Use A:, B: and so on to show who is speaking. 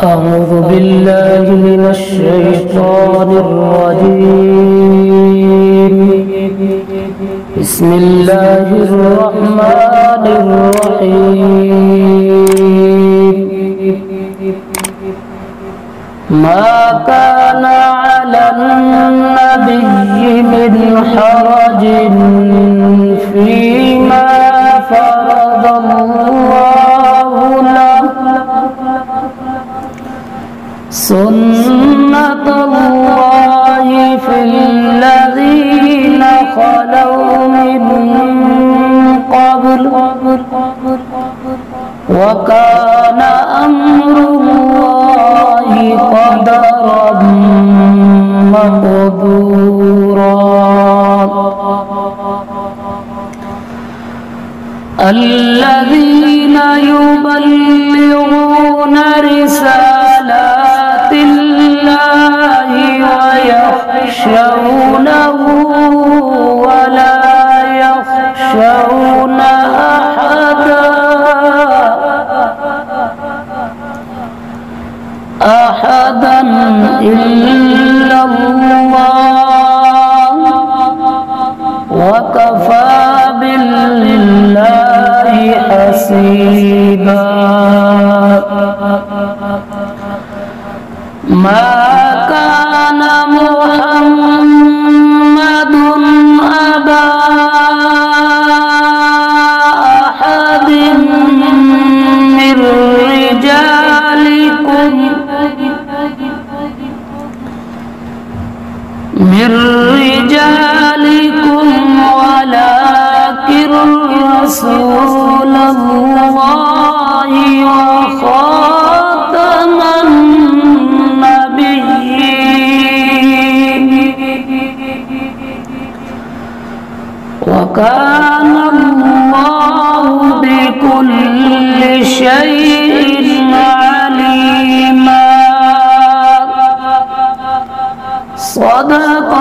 A: أعوذ بالله من الشيطان الرجيم. بسم الله الرحمن الرحيم. ما كان على النبي من حرج فيما فرض الله له، سنة الله في الذين خلوا من قبل، وكان أمر الله قدرا مقدورا. الذين يبلغون رسالات الله ويخشونه ولا يخشون أحدا إلا الله، وكفى بالله حسيبا. ما كان محمد أبا أحد من رجالكم ولكن رسول الله وخاتم النبيين، وكان الله بكل شيء عليما. صدق